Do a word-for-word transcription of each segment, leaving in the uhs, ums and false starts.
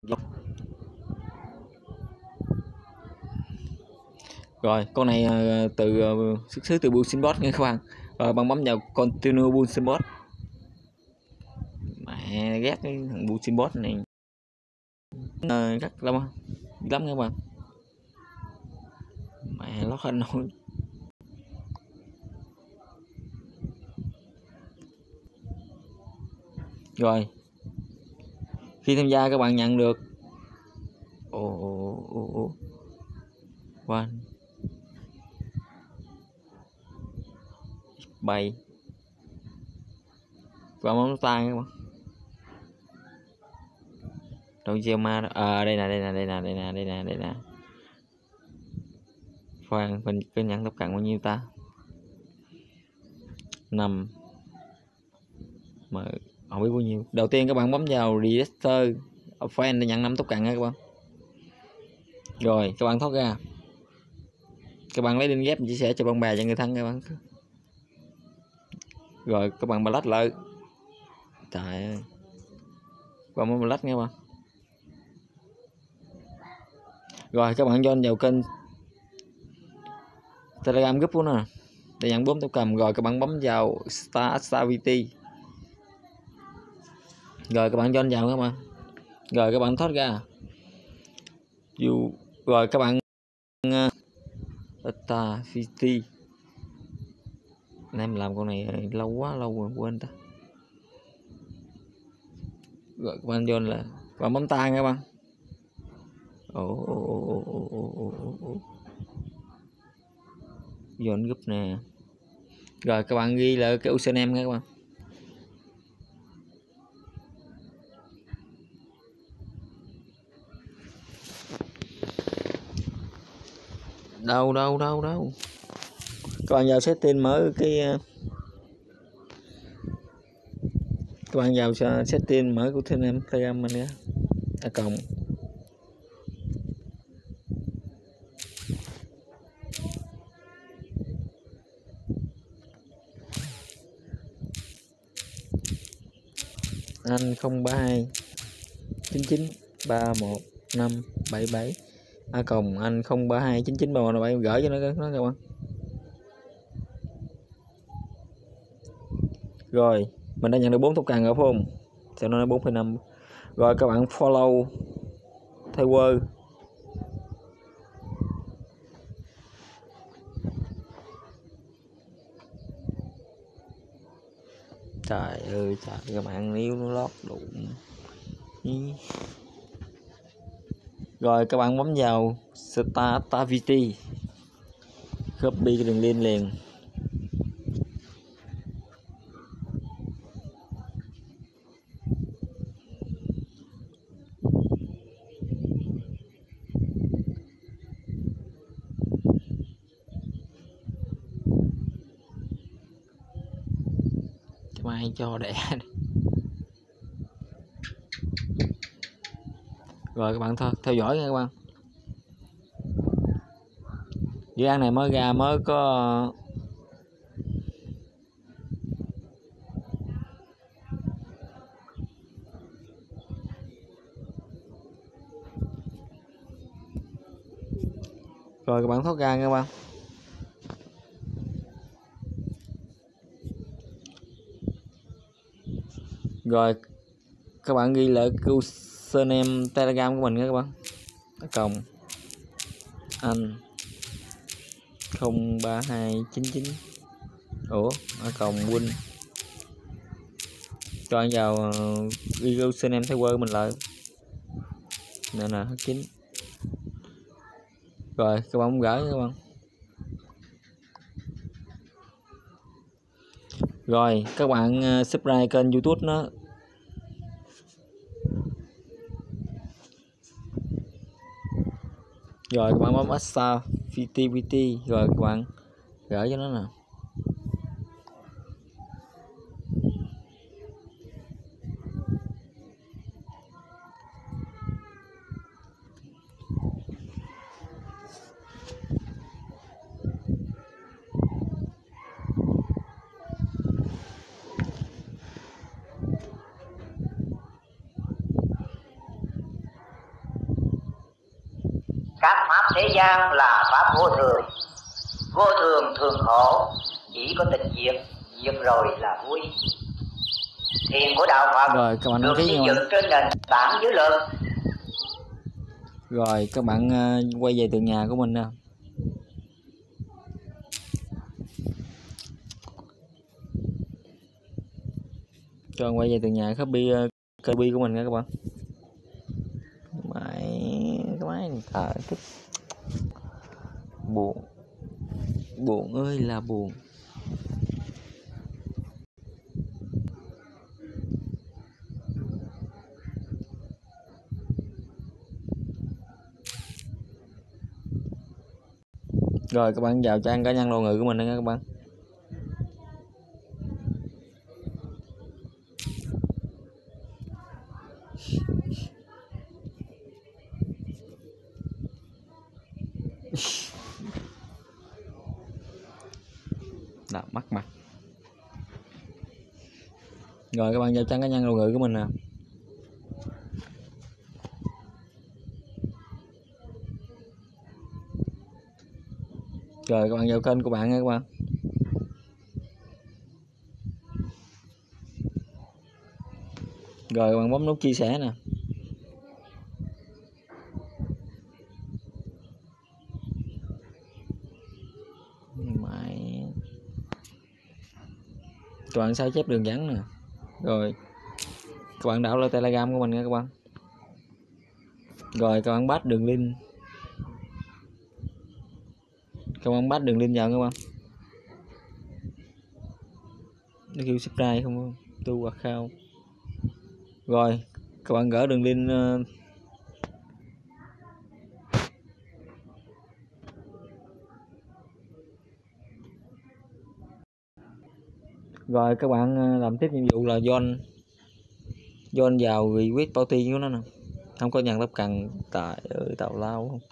Rồi con này uh, từ uh, xuất xứ từ Bullsynbot nha các bạn. Rồi bạn bấm vào Continue Bullsynbot. Mẹ ghét cái thằng Bullsynbot này uh, rất lắm lắm các bạn. Mẹ lót hình nổi. Rồi khi tham gia các bạn nhận được ồ ồ ồ ồ one bay và món tay các bạn. Đâu gieo ma à, đây nè đây nè đây nè đây nè đây nè đây nè khoan mình cứ nhận tốc cận bao nhiêu ta? Năm mà không biết bao nhiêu. Đầu tiên các bạn bấm vào register fan để nhận năm tốc cận nha các bạn. Rồi các bạn thoát ra, các bạn lấy đinh ghép chia sẻ cho bạn bè cho người thân các bạn. Rồi các bạn black lại, trời ơi, các bạn muốn black nghe bạn. Rồi các bạn join vào kênh Telegram group của nó để nhận bốn tốc cầm. Rồi các bạn bấm vào Star Activity. Rồi các bạn join vào các bạn. Rồi các bạn thoát ra. Rồi các bạn Activity. Em làm con này lâu quá lâu rồi quên ta. Rồi các bạn join là các bạn bấm tay các bạn. Ồ ồ ồ ồ ồ ồ ồ. Join group nè. Rồi các bạn ghi là cái username các bạn. Đâu đâu đâu đâu. Các bạn vào setting mở cái các bạn vào setting mở của Telegram Telegram mình nha. À cộng anh không ba hai chín chín ba một năm bảy bảy a cộng anh không ba hai chín chín ba một năm bảy gửi cho nó nó các bạn. Rồi mình đã nhận được bốn tốc cần ở phone cho nó bốn phẩy năm. Rồi các bạn follow thay word. Trời ơi trời, các bạn níu nó lót đụng. Rồi các bạn bấm vào Start Activity, copy cái đường link liền. Mai cho đẻ. Rồi các bạn thôi theo dõi nha các bạn. Dự án này mới ra mới có rồi các bạn thoát ra nha các bạn. Rồi các bạn ghi lại username Telegram của mình nha các bạn. Cộng anh không ba hai chín chín ủa ở cộng win cho anh vào uh, ghi username thay word mình lại nè nè chín. Rồi các bạn gửi các bạn. Rồi các bạn uh, subscribe kênh YouTube nó. Rồi các bạn bấm Asa vê tê vê tê. Rồi các bạn gửi cho nó nè. thế gian là pháp vô thường, vô thường thường khổ, chỉ có tịch diệt, diệt rồi là vui. Thiền của đạo Phật rồi các bạn được đăng ký xây nha. dựng trên nền tảng dưới lực. Rồi các bạn uh, quay về tường nhà của mình nè. Cho quay về tường nhà copy uh, copy của mình nha các bạn. Mày cái máy này thở thích. Buồn. Buồn ơi là buồn. Rồi các bạn vào trang cá nhân đồ ngữ của mình nha các bạn. Đã mắc mặt. Rồi các bạn vào trang cá nhân đồ ngữ của mình nè. Rồi các bạn vào kênh của bạn nha các bạn. Rồi các bạn bấm nút chia sẻ nè. Mày. Các bạn sao chép đường dẫn nè. Rồi các bạn đảo lên Telegram của mình nha các bạn. Rồi các bạn bắt đường link. Các bạn bắt đường link vào các bạn. Nó kêu subscribe không tu account. Rồi các bạn gỡ đường link uh, rồi các bạn làm tiếp nhiệm vụ là join join vào request party của nó nè. Không có nhận lớp cần. Tại ơi tào lao không.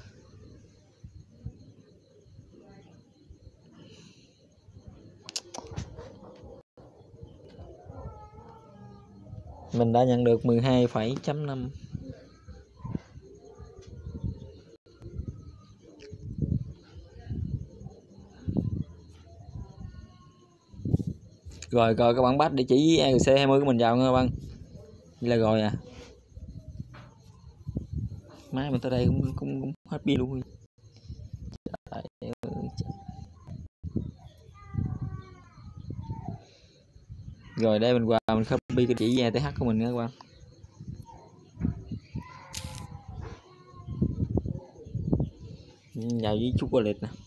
Mình đã nhận được mười hai phẩy năm. Rồi rồi các bạn bắt địa chỉ e rờ xê hai mươi của mình vào nha các bạn. Vậy là rồi à. Máy mình tới đây cũng cũng, cũng hết pin luôn. Trời ơi. Rồi đây mình qua mình copy cái chỉ e tê hát của mình nha các bạn. Vào với chút wallet nè.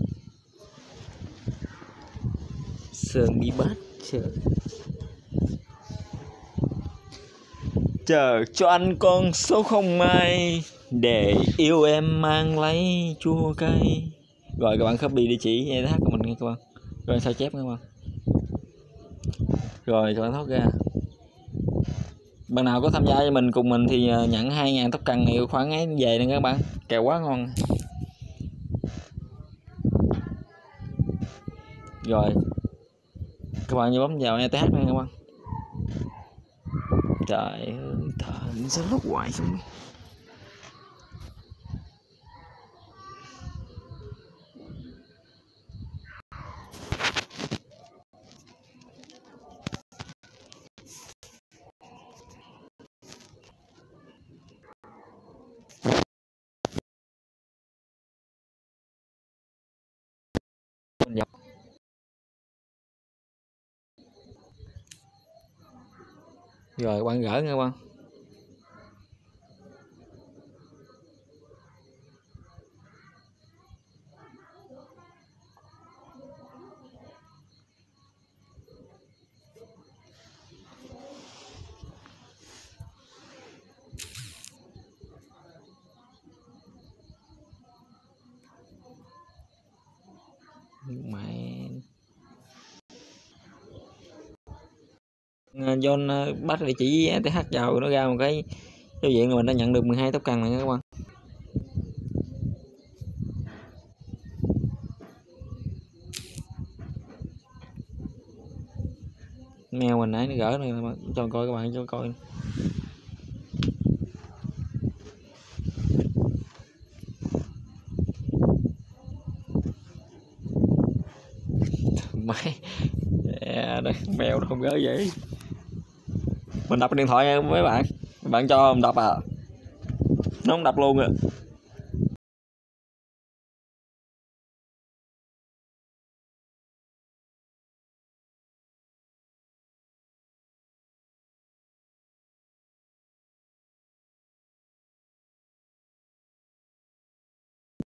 Sơn đi bát chờ. Chờ cho anh con số không mai để yêu em mang lấy chua cay. Rồi các bạn copy địa chỉ e tê hát của mình nha các bạn. Rồi sao chép nha các bạn. Rồi các bạn thoát ra. Bạn nào có tham gia với mình cùng mình thì nhận hai ngàn tóc cần này khoản ấy về nè các bạn. Kèo quá ngon. Rồi các bạn như bấm vào e tê hát nha các bạn. Trời ơi thở nó sẽ lúc hoài không. Rồi các bạn gỡ nha các bạn. Mẹ John bắt địa chỉ e tê hát vào nó ra một cái giao diện là mình đã nhận được mười hai tóc cần này các bạn. Mail mình nãy nó gỡ này cho coi các bạn cho coi. máy yeah, mèo nó không gỡ vậy. Mình đập cái điện thoại nha mấy bạn, bạn cho mình đập à, nó không đập luôn à.